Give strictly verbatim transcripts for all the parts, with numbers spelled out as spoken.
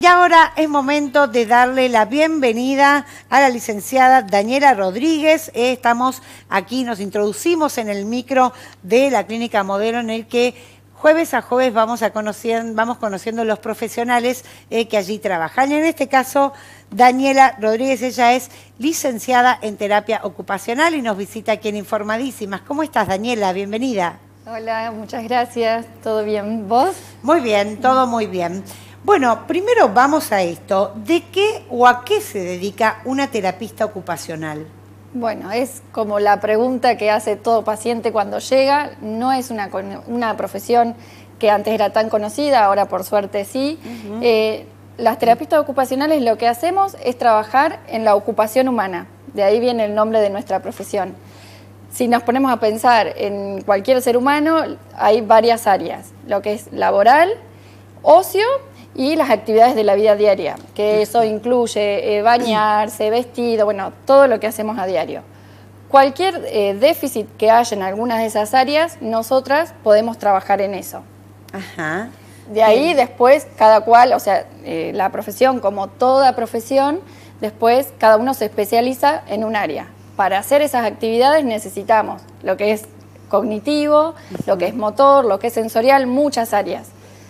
Y ahora es momento de darle la bienvenida a la licenciada Daniela Rodríguez. Eh, estamos aquí, nos introducimos en el micro de la Clínica Modelo, en el que jueves a jueves vamos, a conocer, vamos conociendo los profesionales eh, que allí trabajan. En este caso, Daniela Rodríguez, ella es licenciada en terapia ocupacional y nos visita aquí en Informadísimas. ¿Cómo estás, Daniela? Bienvenida. Hola, muchas gracias. ¿Todo bien? ¿Vos? Muy bien, todo muy bien. Bueno, primero vamos a esto. ¿De qué o a qué se dedica una terapista ocupacional? Bueno, es como la pregunta que hace todo paciente cuando llega. No es una, una profesión que antes era tan conocida, ahora por suerte sí. Uh-huh. eh, las terapistas ocupacionales lo que hacemos es trabajar en la ocupación humana. De ahí viene el nombre de nuestra profesión. Si nos ponemos a pensar en cualquier ser humano, hay varias áreas. Lo que es laboral, ocio y las actividades de la vida diaria, que eso incluye eh, bañarse, vestido, bueno, todo lo que hacemos a diario. Cualquier eh, déficit que haya en algunas de esas áreas, nosotras podemos trabajar en eso. Ajá. De ahí después cada cual, o sea, eh, la profesión como toda profesión, después cada uno se especializa en un área. Para hacer esas actividades necesitamos lo que es cognitivo, uh-huh. lo que es motor, lo que es sensorial, muchas áreas.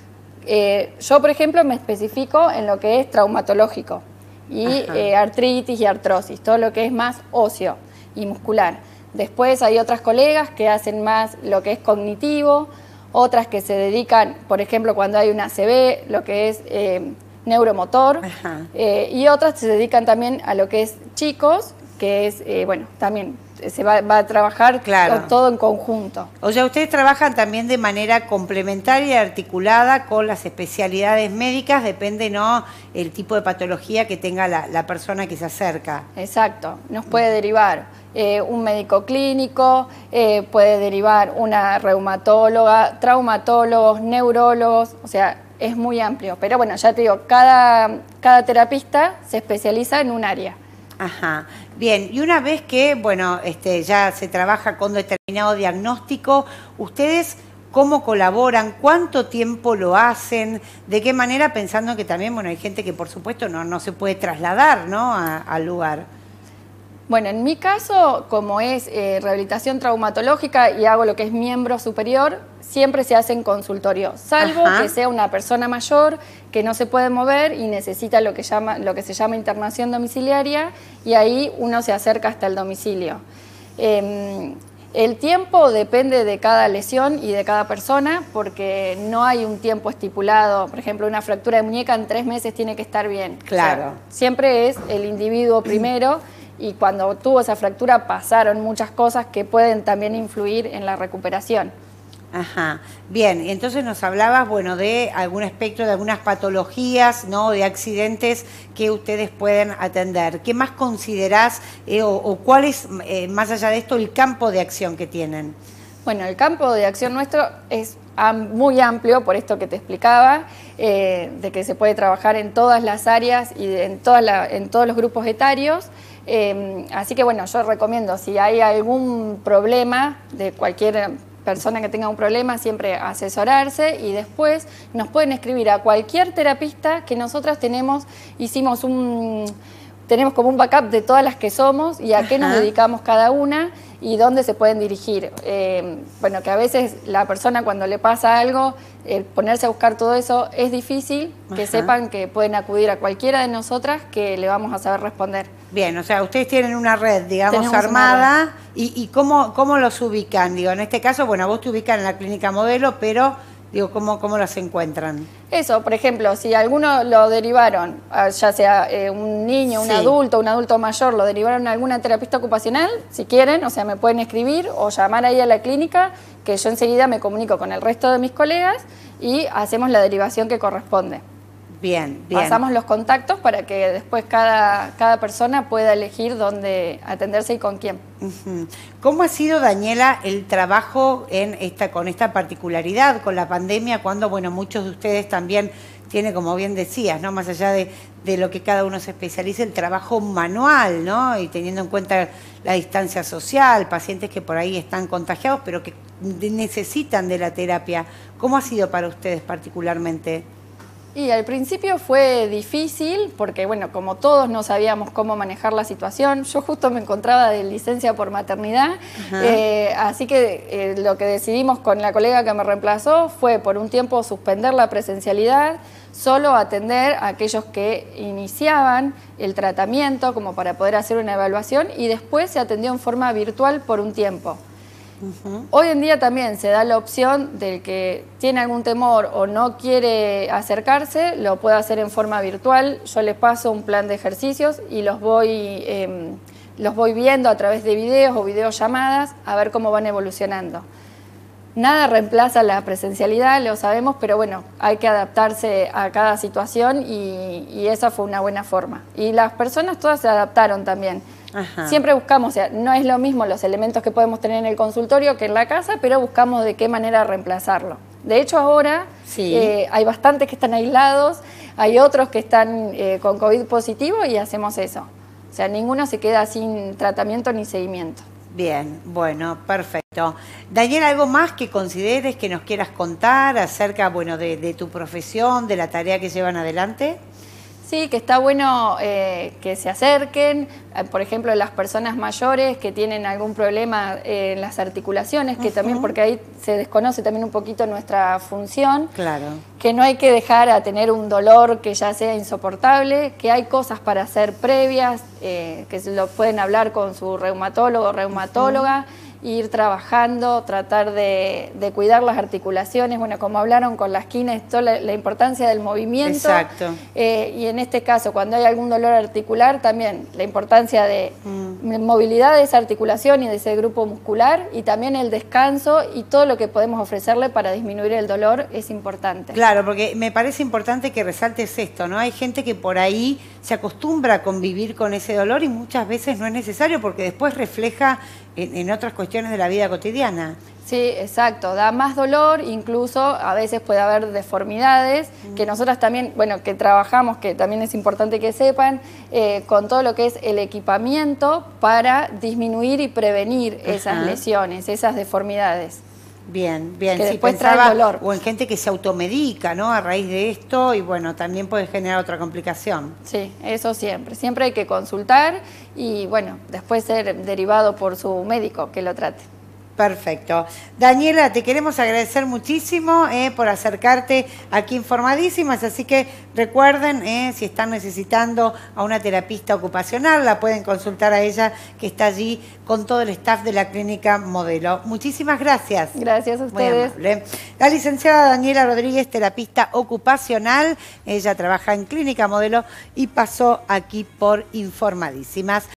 Eh, yo, por ejemplo, me especifico en lo que es traumatológico y eh, artritis y artrosis, todo lo que es más óseo y muscular. Después hay otras colegas que hacen más lo que es cognitivo, otras que se dedican, por ejemplo, cuando hay una A C V, lo que es eh, neuromotor, eh, y otras se dedican también a lo que es chicos, que es, eh, bueno, también se va, va a trabajar claro. todo en conjunto. O sea, ustedes trabajan también de manera complementaria y articulada con las especialidades médicas, depende, ¿no?, el tipo de patología que tenga la, la persona que se acerca. Exacto, nos puede derivar eh, un médico clínico, eh, puede derivar una reumatóloga, traumatólogos, neurólogos, o sea, es muy amplio. Pero bueno, ya te digo, cada, cada terapista se especializa en un área. Ajá, bien, y una vez que, bueno, este, ya se trabaja con determinado diagnóstico, ¿ustedes cómo colaboran? ¿Cuánto tiempo lo hacen? ¿De qué manera? Pensando que también, bueno, hay gente que por supuesto no, no se puede trasladar, ¿no?, a, al lugar. Bueno, en mi caso, como es eh, rehabilitación traumatológica y hago lo que es miembro superior, siempre se hace en consultorio, salvo Ajá. que sea una persona mayor que no se puede mover y necesita lo que, llama, lo que se llama internación domiciliaria, y ahí uno se acerca hasta el domicilio. Eh, el tiempo depende de cada lesión y de cada persona, porque no hay un tiempo estipulado. Por ejemplo, una fractura de muñeca en tres meses tiene que estar bien. Claro. O sea, siempre es el individuo primero. Y cuando tuvo esa fractura pasaron muchas cosas que pueden también influir en la recuperación. Ajá, bien, entonces nos hablabas, bueno, de algún espectro, de algunas patologías, ¿no?, de accidentes que ustedes pueden atender. ¿Qué más considerás eh, o, o cuál es, eh, más allá de esto, el campo de acción que tienen? Bueno, el campo de acción nuestro es muy amplio, por esto que te explicaba, eh, de que se puede trabajar en todas las áreas y en, toda la, en todos los grupos etarios. Eh, así que bueno, yo recomiendo, si hay algún problema de cualquier persona que tenga un problema, siempre asesorarse, y después nos pueden escribir a cualquier terapista que nosotras tenemos, hicimos un, tenemos como un backup de todas las que somos y a Ajá. qué nos dedicamos cada una y dónde se pueden dirigir. Eh, bueno, que a veces la persona cuando le pasa algo, el ponerse a buscar todo eso es difícil, que Ajá. sepan que pueden acudir a cualquiera de nosotras que le vamos a saber responder. Bien, o sea, ustedes tienen una red, digamos, Tenemos armada, y, y ¿cómo, cómo los ubican? Digo, en este caso, bueno, vos te ubican en la Clínica Modelo, pero, digo, ¿cómo, cómo los encuentran? Eso, por ejemplo, si alguno lo derivaron, ya sea eh, un niño, un sí. adulto, un adulto mayor, lo derivaron a alguna terapista ocupacional, si quieren, o sea, me pueden escribir o llamar ahí a la clínica, que yo enseguida me comunico con el resto de mis colegas y hacemos la derivación que corresponde. Bien, bien. Pasamos los contactos para que después cada, cada persona pueda elegir dónde atenderse y con quién. Uh-huh. ¿Cómo ha sido, Daniela, el trabajo en esta, con esta particularidad, con la pandemia, cuando, bueno, muchos de ustedes también tienen, como bien decías, ¿no?, más allá de, de lo que cada uno se especialice, el trabajo manual, ¿no?, y teniendo en cuenta la distancia social, pacientes que por ahí están contagiados, pero que necesitan de la terapia? ¿Cómo ha sido para ustedes particularmente? Y al principio fue difícil porque, bueno, como todos no sabíamos cómo manejar la situación, yo justo me encontraba de licencia por maternidad, eh, así que eh, lo que decidimos con la colega que me reemplazó fue por un tiempo suspender la presencialidad, solo atender a aquellos que iniciaban el tratamiento como para poder hacer una evaluación y después se atendió en forma virtual por un tiempo. Uh-huh. Hoy en día también se da la opción del que tiene algún temor o no quiere acercarse, lo puede hacer en forma virtual. Yo les paso un plan de ejercicios y los voy, eh, los voy viendo a través de videos o videollamadas a ver cómo van evolucionando. Nada reemplaza la presencialidad, lo sabemos, pero bueno, hay que adaptarse a cada situación y, y esa fue una buena forma. Y las personas todas se adaptaron también. Ajá. Siempre buscamos, o sea, no es lo mismo los elementos que podemos tener en el consultorio que en la casa, pero buscamos de qué manera reemplazarlo. De hecho, ahora sí. eh, hay bastantes que están aislados, hay otros que están eh, con COVID positivo y hacemos eso. O sea, ninguno se queda sin tratamiento ni seguimiento. Bien, bueno, perfecto. Daniela, ¿algo más que consideres que nos quieras contar acerca, bueno, de, de tu profesión, de la tarea que llevan adelante? Sí, que está bueno eh, que se acerquen, eh, por ejemplo, las personas mayores que tienen algún problema eh, en las articulaciones, que uh-huh. también, porque ahí se desconoce también un poquito nuestra función, claro. que no hay que dejar a tener un dolor que ya sea insoportable, que hay cosas para hacer previas, eh, que se lo pueden hablar con su reumatólogo o reumatóloga, uh-huh. ir trabajando, tratar de, de cuidar las articulaciones, bueno, como hablaron con las quines, toda la, la importancia del movimiento. Exacto. Eh, y en este caso, cuando hay algún dolor articular, también la importancia de mm. movilidad de esa articulación y de ese grupo muscular, y también el descanso y todo lo que podemos ofrecerle para disminuir el dolor es importante. Claro, porque me parece importante que resaltes esto, ¿no? Hay gente que por ahí se acostumbra a convivir con ese dolor y muchas veces no es necesario porque después refleja en, en otras cuestiones de la vida cotidiana. Sí, exacto, da más dolor, incluso a veces puede haber deformidades, mm. que nosotras también, bueno, que trabajamos, que también es importante que sepan, eh, con todo lo que es el equipamiento para disminuir y prevenir Ajá. esas lesiones, esas deformidades. Bien, bien, que sí, después pensaba, trae dolor. O en gente que se automedica, ¿no? A raíz de esto y bueno, también puede generar otra complicación. Sí, eso siempre, siempre hay que consultar y bueno, después ser derivado por su médico que lo trate. Perfecto. Daniela, te queremos agradecer muchísimo eh, por acercarte aquí Informadísimas, así que recuerden, eh, si están necesitando a una terapista ocupacional, la pueden consultar a ella, que está allí con todo el staff de la Clínica Modelo. Muchísimas gracias. Gracias a ustedes. Muy amable. La licenciada Daniela Rodríguez, terapista ocupacional, ella trabaja en Clínica Modelo y pasó aquí por Informadísimas.